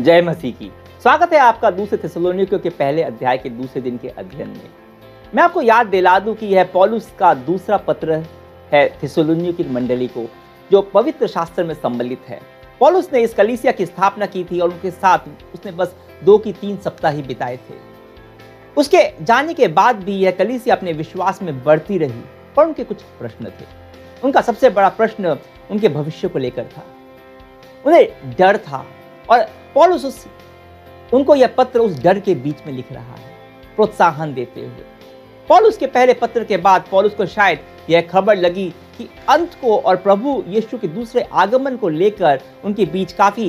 जय मसीह की। स्वागत है आपका दूसरे थिस्सलुनीकियों के पहले अध्याय के दूसरे दिन के अध्ययन में। मैं आपको याद दिला दूं कि यह पौलुस का दूसरा पत्र है थिस्सलुनी की मंडली को, जो पवित्र शास्त्र में सम्मिलित है। पौलुस ने इस कलीसिया की स्थापना की थी और उनके साथ उसने बस 2 की 3 सप्ताह ही बिताए थे। उसके जाने के बाद भी यह कलीसिया अपने विश्वास में बढ़ती रही, पर उनके कुछ प्रश्न थे। उनका सबसे बड़ा प्रश्न उनके भविष्य को लेकर था। उन्हें डर था और पौलुस उनको यह पत्र उस डर के बीच में लिख रहा है, प्रोत्साहन देते हुए। पौलुस के पहले पत्र के बाद पौलुस को शायद यह खबर लगी कि अंत को और प्रभु यीशु के दूसरे आगमन को लेकर उनके बीच काफी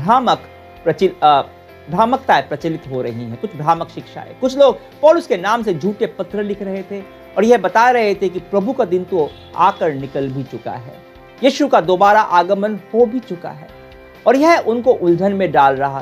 भ्रामकताएं प्रचलित हो रही हैं, कुछ भ्रामक शिक्षाएं। कुछ लोग पौलुस के नाम से झूठे पत्र लिख रहे थे और यह बता रहे थे कि प्रभु का दिन तो आकर निकल भी चुका है, यीशु का दोबारा आगमन हो भी चुका है। और यह उनको उलझन में डाल रहा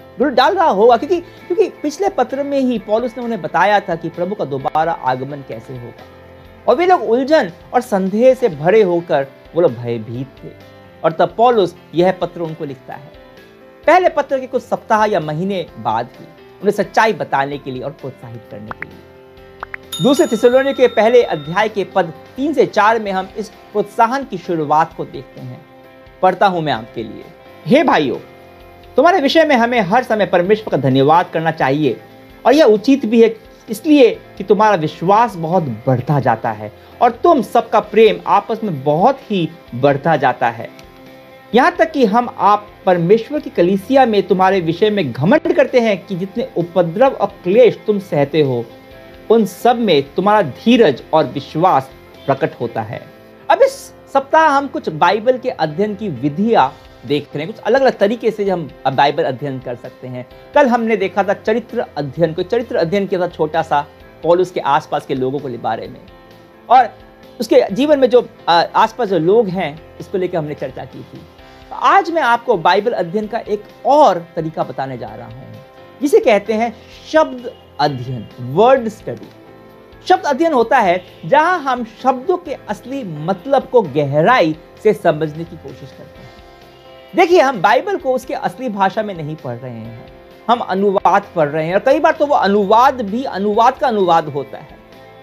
होगा क्योंकि पिछले पत्र में ही पौलुस ने उन्हें बताया था कि प्रभु का दोबारा आगमन कैसे होगा। और वे लोग उलझन और संदेह से भरे होकर वो लोग भयभीत थे। और तब पौलुस यह पत्र उनको लिखता है। पहले पत्र के कुछ सप्ताह या महीने बाद ही उन्हें सच्चाई बताने के लिए और प्रोत्साहित करने के लिए। दूसरे थिस्सलुनी के पहले अध्याय के पद 3 से 4 में हम इस प्रोत्साहन की शुरुआत को देखते हैं। पढ़ता हूं मैं आपके लिए। हे भाइयों, तुम्हारे विषय में हमें हर समय परमेश्वर का धन्यवाद करना चाहिए, और यह उचित भी है, इसलिए कि तुम्हारा विश्वास बहुत बढ़ता जाता है और तुम सबका प्रेम आपस में बहुत ही बढ़ता जाता है। यहाँ तक कि हम आप परमेश्वर की कलीसिया में तुम्हारे विषय में घमंड करते हैं कि जितने उपद्रव और क्लेश तुम सहते हो, उन सब में तुम्हारा धीरज और विश्वास प्रकट होता है। अब इस सप्ताह हम कुछ बाइबल के अध्ययन की विधियां देख रहे हैं, कुछ अलग अलग तरीके से हम बाइबल अध्ययन कर सकते हैं। कल हमने देखा था चरित्र अध्ययन किया था, छोटा सा, पौलुस के आसपास के लोगों के बारे में, और उसके जीवन में जो आसपास जो लोग हैं इसको लेकर हमने चर्चा की थी। तो आज मैं आपको बाइबल अध्ययन का एक और तरीका बताने जा रहा हूं, जिसे कहते हैं शब्द अध्ययन, वर्ड स्टडी। शब्द अध्ययन होता है जहां हम शब्दों के असली मतलब को गहराई से समझने की कोशिश करते हैं। देखिए, हम बाइबल को उसके असली भाषा में नहीं पढ़ रहे हैं, हम अनुवाद पढ़ रहे हैं, और कई बार तो वो अनुवाद भी अनुवाद का अनुवाद होता है,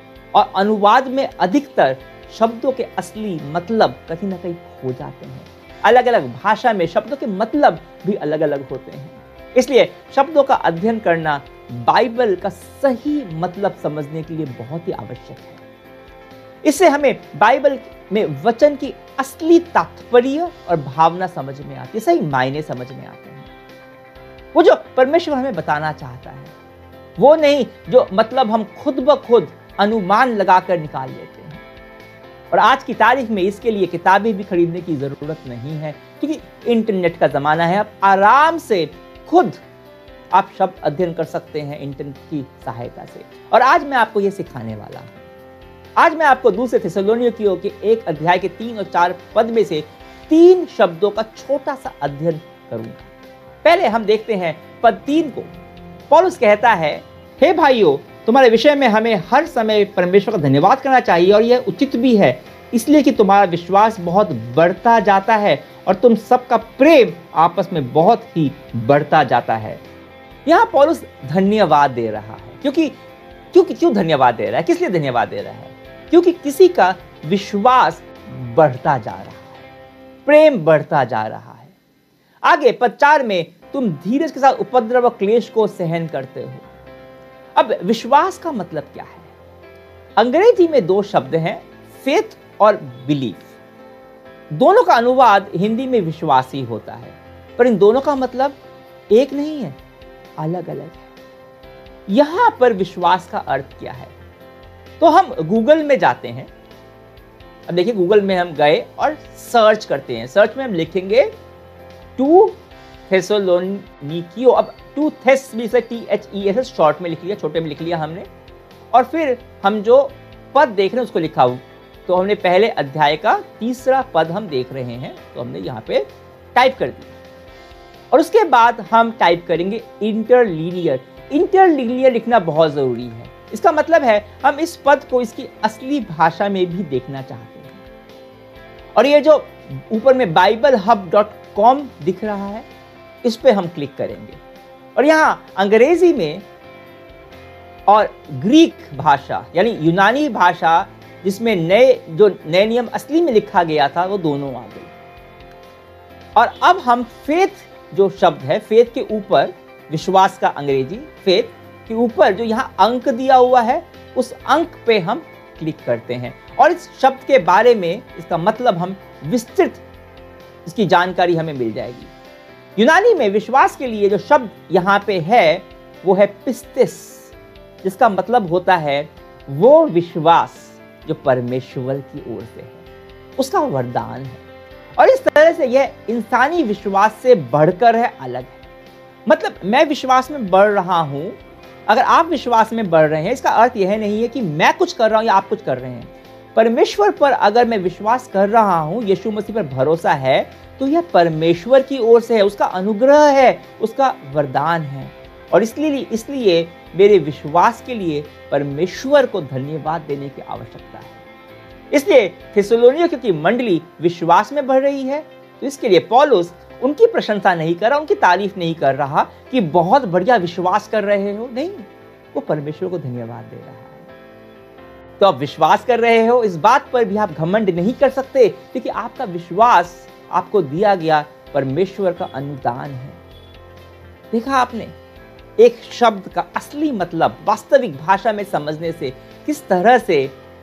और अनुवाद में अधिकतर शब्दों के असली मतलब कहीं ना कहीं खो जाते हैं। अलग अलग भाषा में शब्दों के मतलब भी अलग अलग होते हैं। इसलिए शब्दों का अध्ययन करना बाइबल का सही मतलब समझने के लिए बहुत ही आवश्यक है। इससे हमें बाइबल में वचन की असली तात्पर्य और भावना समझ में आती है, सही मायने समझ में आते हैं। वो जो परमेश्वर हमें बताना चाहता है, वो नहीं जो मतलब हम खुद ब खुद अनुमान लगाकर निकाल लेते हैं। और आज की तारीख में इसके लिए किताबें भी खरीदने की जरूरत नहीं है, क्योंकि इंटरनेट का जमाना है। आप आराम से खुद आप शब्द अध्ययन कर सकते हैं इंटरनेट की सहायता से। और आज मैं आपको यह सिखाने वाला हूं। आज मैं आपको दूसरे थिस्सलुनीकियों के 1 अध्याय के 3 और 4 पद में से 3 शब्दों का छोटा सा अध्ययन करूंगा। पहले हम देखते हैं पद 3 को। पौलुस कहता है, हे भाइयों, तुम्हारे विषय में हमें हर समय परमेश्वर का धन्यवाद करना चाहिए, और यह उचित भी है, इसलिए कि तुम्हारा विश्वास बहुत बढ़ता जाता है और तुम सबका प्रेम आपस में बहुत ही बढ़ता जाता है। यहां पौलुस धन्यवाद दे रहा है। क्यों धन्यवाद दे रहा है? किस लिए धन्यवाद दे रहा है? क्योंकि किसी का विश्वास बढ़ता जा रहा है, प्रेम बढ़ता जा रहा है। आगे पद 4 में, तुम धीरज के साथ उपद्रव और क्लेश को सहन करते हो। अब विश्वास का मतलब क्या है? अंग्रेजी में 2 शब्द हैं, फेथ और बिलीफ। दोनों का अनुवाद हिंदी में विश्वास ही होता है, पर इन दोनों का मतलब एक नहीं है, अलग अलग है। यहां पर विश्वास का अर्थ क्या है? तो हम गूगल में जाते हैं। अब देखिए, गूगल में हम गए और सर्च करते हैं। सर्च में हम लिखेंगे 2 थिस्सलुनीकियों। अब 2 थेस भी से THES शॉर्ट में लिख लिया, छोटे में लिख लिया हमने। और फिर हम जो पद देख रहे हैं उसको लिखा हुआ, तो हमने पहले अध्याय का 3रा पद हम देख रहे हैं, तो हमने यहाँ पे टाइप कर दिया। और उसके बाद हम टाइप करेंगे इंटरलीनियर। इंटरलीनियर लिखना बहुत जरूरी है। इसका मतलब है हम इस पद को इसकी असली भाषा में भी देखना चाहते हैं। और ये जो ऊपर में BibleHub.com दिख रहा है, इस पे हम क्लिक करेंगे। और यहां अंग्रेजी में और ग्रीक भाषा यानी यूनानी भाषा जिसमें नए नियम असली में लिखा गया था वो दोनों आ गई। और अब हम फेथ जो शब्द है, फेथ के ऊपर, विश्वास का अंग्रेजी फेथ के ऊपर जो यहाँ अंक दिया हुआ है उस अंक पे हम क्लिक करते हैं और इस शब्द के बारे में, इसका मतलब हम विस्तृत इसकी जानकारी हमें मिल जाएगी। यूनानी में विश्वास के लिए जो शब्द यहाँ पे है वो है पिस्तिस, जिसका मतलब होता है वो विश्वास जो परमेश्वर की ओर से है, उसका वरदान है। और इस तरह से यह इंसानी विश्वास से बढ़कर है, अलग है। मतलब मैं विश्वास में बढ़ रहा हूं, अगर आप विश्वास में बढ़ रहे हैं इसका अर्थ यह नहीं है कि मैं कुछ कर रहा हूं या आप कुछ कर रहे हैं। परमेश्वर पर अगर मैं विश्वास कर रहा हूं, यीशु मसीह पर भरोसा है, तो यह परमेश्वर की ओर से है, उसका अनुग्रह है, उसका वरदान है। और इसलिए मेरे विश्वास के लिए परमेश्वर को धन्यवाद देने की आवश्यकता है। इसलिए थिस्सलुनीकियों की मंडली विश्वास में बढ़ रही है, तो इसके लिए पौलुस उनकी प्रशंसा नहीं कर रहा, उनकी तारीफ नहीं कर रहा कि बहुत बढ़िया विश्वास कर रहे हो, नहीं, वो परमेश्वर को धन्यवाद दे रहा है। तो आप विश्वास कर रहे हो, इस बात पर भी आप घमंड नहीं कर सकते, क्योंकि आपका विश्वास आपको दिया गया परमेश्वर का अनुदान है। देखा आपने, एक शब्द का असली मतलब वास्तविक भाषा में समझने से किस तरह से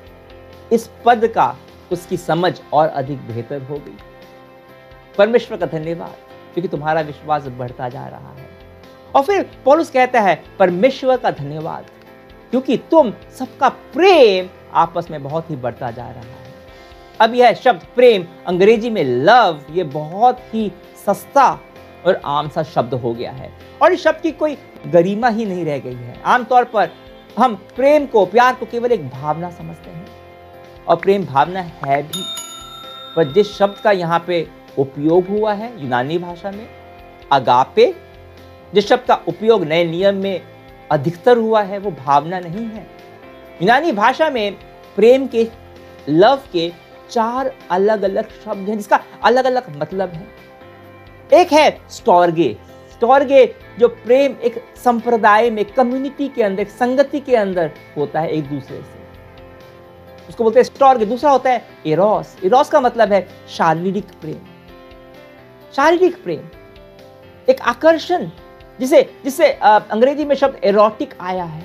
इस पद का उसकी समझ और अधिक बेहतर हो गई। परमेश्वर का धन्यवाद क्योंकि तुम्हारा विश्वास बढ़ता जा रहा है। और फिर पौलुस कहता है परमेश्वर का धन्यवाद क्योंकि तुम सबका प्रेम आपस में बहुत ही बढ़ता जा रहा है। अब यह शब्द प्रेम, अंग्रेजी में लव, ये बहुत ही सस्ता और आम सा शब्द हो गया है और इस शब्द की कोई गरिमा ही नहीं रह गई है। आमतौर पर हम प्रेम को, प्यार को केवल एक भावना समझते हैं और प्रेम भावना है भी, पर जिस शब्द का यहाँ पे उपयोग हुआ है यूनानी भाषा में अगापे, जिस शब्द का उपयोग नए नियम में अधिकतर हुआ है, वो भावना नहीं है। यूनानी भाषा में प्रेम के, लव के 4 अलग अलग शब्द हैं जिसका अलग अलग मतलब है। एक है स्टोर्गे। स्टोर्गे जो प्रेम एक संप्रदाय में, कम्युनिटी के अंदर, संगति के अंदर होता है एक दूसरे से, उसको बोलते हैं स्टोर्गे। दूसरा होता है एरोस। एरोस का मतलब है शारीरिक प्रेम। शारीरिक प्रेम, एक आकर्षण, जिसे अंग्रेजी में शब्द एरोटिक आया है।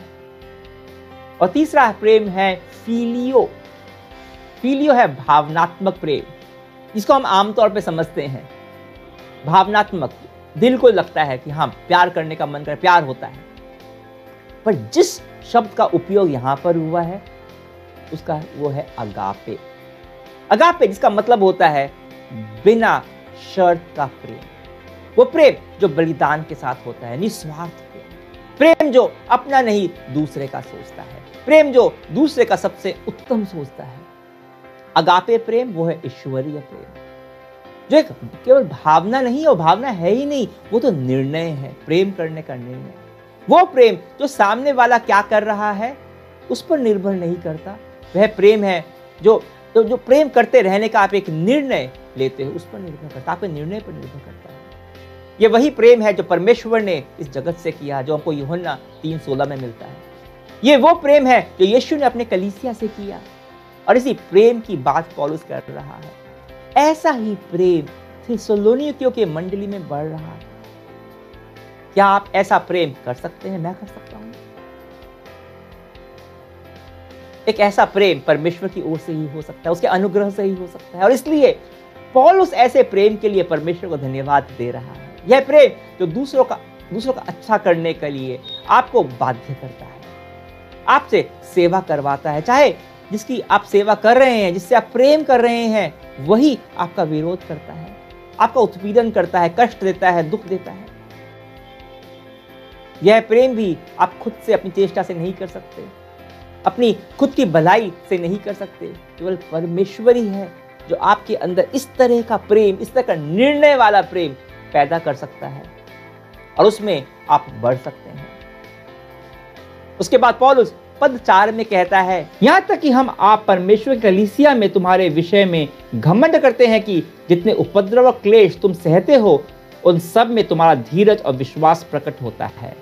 और तीसरा प्रेम है फिलियो। फिलियो है भावनात्मक प्रेम, जिसको हम आमतौर पे समझते हैं भावनात्मक, दिल को लगता है कि हाँ प्यार करने का मन करे, प्यार होता है। पर जिस शब्द का उपयोग यहां पर हुआ है उसका वो है अगापे। अगापे जिसका मतलब होता है बिना शर्त का प्रेम, वो प्रेम जो बलिदान के साथ होता है, निस्वार्थ प्रेम, प्रेम जो अपना नहीं दूसरे का सोचता है, प्रेम जो दूसरे का सबसे उत्तम सोचता है। अगापे प्रेम वो है ईश्वरीय प्रेम, जो एक केवल भावना नहीं है, वो भावना है ही नहीं, वो तो निर्णय है, प्रेम करने का निर्णय। वो प्रेम जो सामने वाला क्या कर रहा है उस पर निर्भर नहीं करता, वह प्रेम है जो प्रेम करते रहने का आप एक निर्णय लेते हो, उस पर निर्भर करता, आपके निर्णय पर निर्भर करता है। ये वही प्रेम है जो परमेश्वर ने इस जगत से किया, जो हमको यूहन्ना 3:16 में मिलता है। ये वो प्रेम है जो यीशु ने अपने कलीसिया से किया और इसी प्रेम की बात पौलुस कर रहा है। ऐसा ही प्रेम थिस्सलुनीकियों के मंडली में बढ़ रहा है। क्या आप ऐसा प्रेम कर सकते हैं? मैं कर सकता हूं। एक ऐसा प्रेम परमेश्वर की ओर से ही हो सकता है, उसके अनुग्रह से ही हो सकता है। और इसलिए पौलुस ऐसे प्रेम के लिए परमेश्वर को धन्यवाद दे रहा है। यह प्रेम जो दूसरों का अच्छा करने के लिए आपको बाध्य करता है, आपसे सेवा करवाता है, चाहे जिसकी आप सेवा कर रहे हैं, जिससे आप प्रेम कर रहे हैं, वही आपका विरोध करता है, आपका उत्पीड़न करता है, कष्ट देता है, दुख देता है। यह प्रेम भी आप खुद से, अपनी चेष्टा से नहीं कर सकते, अपनी खुद की भलाई से नहीं कर सकते। केवल परमेश्वर ही है जो आपके अंदर इस तरह का प्रेम, इस तरह का निर्णय वाला प्रेम पैदा कर सकता है और उसमें आप बढ़ सकते हैं। उसके बाद पौलुस पद 4 में कहता है, यहां तक कि हम आप परमेश्वर की कलीसिया में तुम्हारे विषय में घमंड करते हैं कि जितने उपद्रव और क्लेश तुम सहते हो उन सब में तुम्हारा धीरज और विश्वास प्रकट होता है।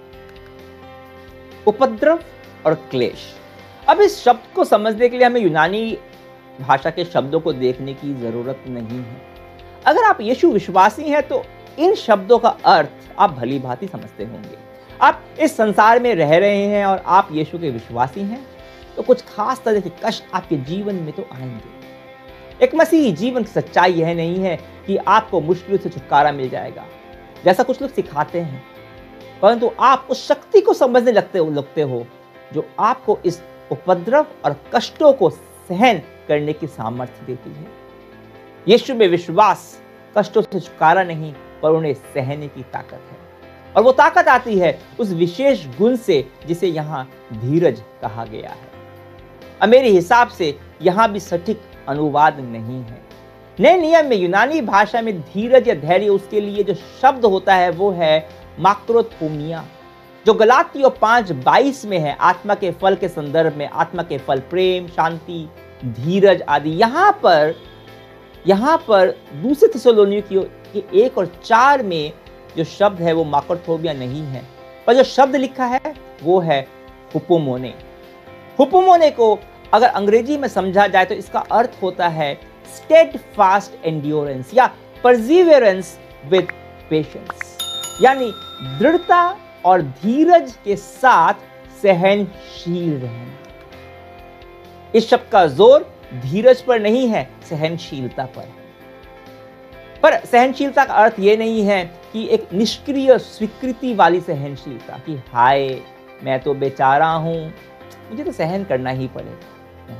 उपद्रव और क्लेश। अब इस शब्द को समझने के लिए हमें यूनानी भाषा के शब्दों को देखने की जरूरत नहीं है। अगर आप यीशु विश्वासी हैं तो इन शब्दों का अर्थ आप भली भांति समझते होंगे। आप इस संसार में रह रहे हैं और आप यीशु के विश्वासी हैं तो कुछ खास तरह के कष्ट आपके जीवन में तो आएंगे। एक मसीही जीवन की सच्चाई यह नहीं है कि आपको मुश्किल से छुटकारा मिल जाएगा जैसा कुछ लोग सिखाते हैं, परंतु आप उस शक्ति को समझने लगते हो जो आपको इस उपद्रव और कष्टों को सहन करने की सामर्थ्य देती है। यीशु में विश्वास कष्टों से छुटकारा नहीं पर उन्हें सहने की ताकत है, और वो ताकत आती है उस विशेष गुण से जिसे यहाँ धीरज कहा गया है। अब मेरे हिसाब से यहाँ भी सटीक अनुवाद नहीं है। नए नियम में यूनानी भाषा में धीरज या धैर्य उसके लिए जो शब्द होता है वो है माक्रोथोमिया, जो गलातियों 5:22 में है। आत्मा के फल के संदर्भ में आत्मा के फल प्रेम, शांति, धीरज आदि। यहाँ पर दूसरे थिस्सलुनीकियों के 1 और 4 में जो शब्द है वो माक्रोथोमिया नहीं है, पर जो शब्द लिखा है वो है हुपोमोने। हुपोमोने को अगर अंग्रेजी में समझा जाए तो इसका अर्थ होता है स्टेडफास्ट एंड्योरेंस या परसिवियरेंस विद पेशेंस, यानी दृढ़ता और धीरज के साथ सहनशील रहना। इस शब्द का जोर धीरज पर नहीं है, सहनशीलता पर है। पर सहनशीलता का अर्थ यह नहीं है कि एक निष्क्रिय स्वीकृति वाली सहनशीलता कि हाय मैं तो बेचारा हूं, मुझे तो सहन करना ही पड़ेगा।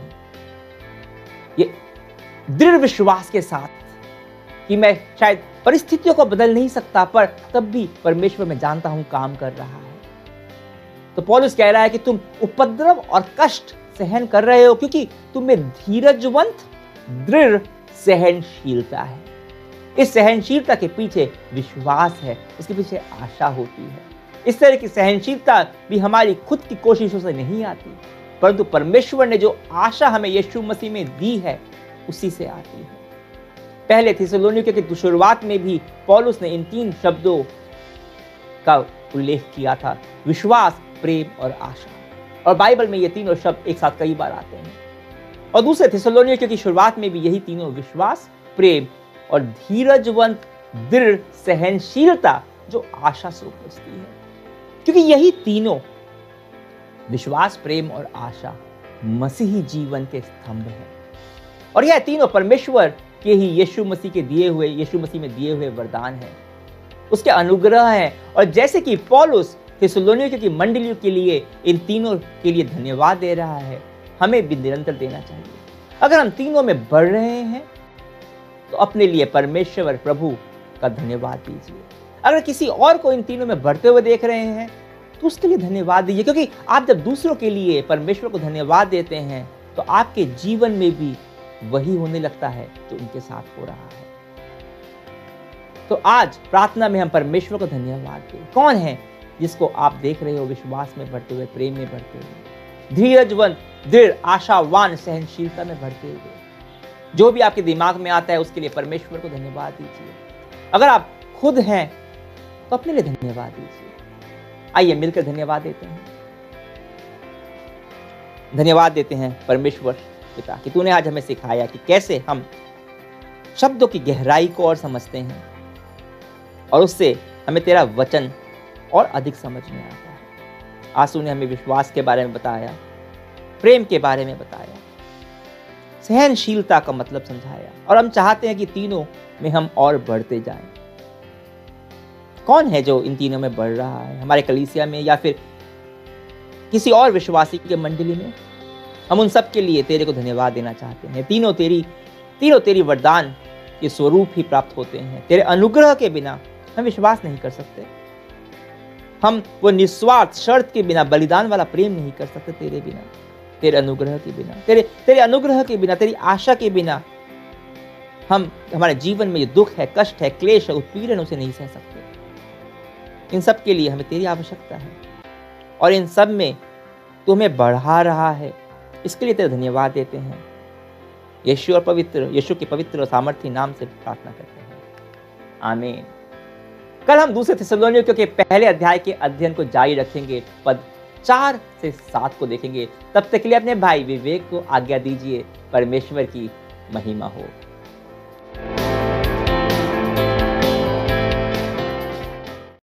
ये दृढ़ विश्वास के साथ कि मैं शायद परिस्थितियों को बदल नहीं सकता पर तब भी परमेश्वर मैं जानता हूं काम कर रहा है। तो पौलुस कह रहा है कि तुम उपद्रव और कष्ट सहन कर रहे हो क्योंकि तुम में धीरजवंत दृढ़ सहनशीलता है। इस सहनशीलता के पीछे विश्वास है, उसके पीछे आशा होती है। इस तरह की सहनशीलता भी हमारी खुद की कोशिशों से नहीं आती, परंतु परमेश्वर ने जो आशा हमें यीशु मसीह में दी है उसी से आती है। पहले थिस्सलुनीकियों की शुरुआत में भी पौलुस ने इन 3 शब्दों का उल्लेख किया था, विश्वास, प्रेम और आशा। और बाइबल में ये तीनों शब्द एक साथ कई बार आते हैं। और दूसरे थिस्सलुनीकियों की शुरुआत में भी यही तीनों, विश्वास, प्रेम और धीरजवंत दृढ़ सहनशीलता जो आशा से उपजती है, क्योंकि यही तीनों विश्वास, प्रेम और आशा मसीही जीवन के स्तंभ हैं। और यह तीनों परमेश्वर के ही यीशु मसीह में दिए हुए वरदान हैं, उसके अनुग्रह हैं। और जैसे कि पौलुस थिस्सलुनीकियों की मंडलियों के लिए इन तीनों के लिए धन्यवाद दे रहा है, हमें भी निरंतर देना चाहिए। अगर हम तीनों में बढ़ रहे हैं तो अपने लिए परमेश्वर प्रभु का धन्यवाद दीजिए। अगर किसी और को इन तीनों में बढ़ते हुए देख रहे हैं तो उसके लिए धन्यवाद दीजिए, क्योंकि आप जब दूसरों के लिए परमेश्वर को धन्यवाद देते हैं तो आपके जीवन में भी वही होने लगता है जो उनके साथ हो रहा है। तो आज प्रार्थना में हम परमेश्वर को धन्यवाद दें। कौन है जिसको आप देख रहे हो विश्वास में बढ़ते हुए, प्रेम में बढ़ते हुए, धीरजवंत, दृढ़, आशावान, सहनशीलता में बढ़ते हुए? जो भी आपके दिमाग में आता है उसके लिए परमेश्वर को धन्यवाद दीजिए। अगर आप खुद हैं तो अपने लिए धन्यवाद दीजिए। आइए मिलकर धन्यवाद देते हैं। धन्यवाद देते हैं परमेश्वर पिता कि तूने आज हमें सिखाया कि कैसे हम शब्दों की गहराई को और समझते हैं और उससे हमें तेरा वचन और अधिक समझ में आता है। आज तूने हमें विश्वास के बारे में बताया, प्रेम के बारे में बताया, सहनशीलता का मतलब समझाया, और हम चाहते हैं कि तीनों में हम और बढ़ते जाएं। कौन है जो इन तीनों में बढ़ रहा है हमारे कलीसिया में या फिर किसी और विश्वासी के मंडली में? हम उन सब के लिए तेरे को धन्यवाद देना चाहते हैं। तीनों तेरी वरदान के स्वरूप ही प्राप्त होते हैं। तेरे अनुग्रह के बिना हम विश्वास नहीं कर सकते। हम वो निस्वार्थ शर्त के बिना बलिदान वाला प्रेम नहीं कर सकते तेरे बिना, तेरे अनुग्रह के बिना, तेरे अनुग्रह के बिना, तेरी आशा के बिना हम हमारे जीवन में जो दुख है, कष्ट है, क्लेश है, उत्पीड़न, उसे नहीं सह सकते। इन सब के लिए हमें तेरी आवश्यकता है और इन सब में तू हमें बढ़ा रहा है, इसके लिए तेरा धन्यवाद देते हैं। यीशु के पवित्र और सामर्थी नाम से प्रार्थना करते हैं, आमीन। कल हम दूसरे थिस्सलुनीकियों के पहले अध्याय के अध्ययन को जारी रखेंगे, पद 4 से 7 को देखेंगे। तब तक के लिए अपने भाई विवेक को आज्ञा दीजिए। परमेश्वर की महिमा हो।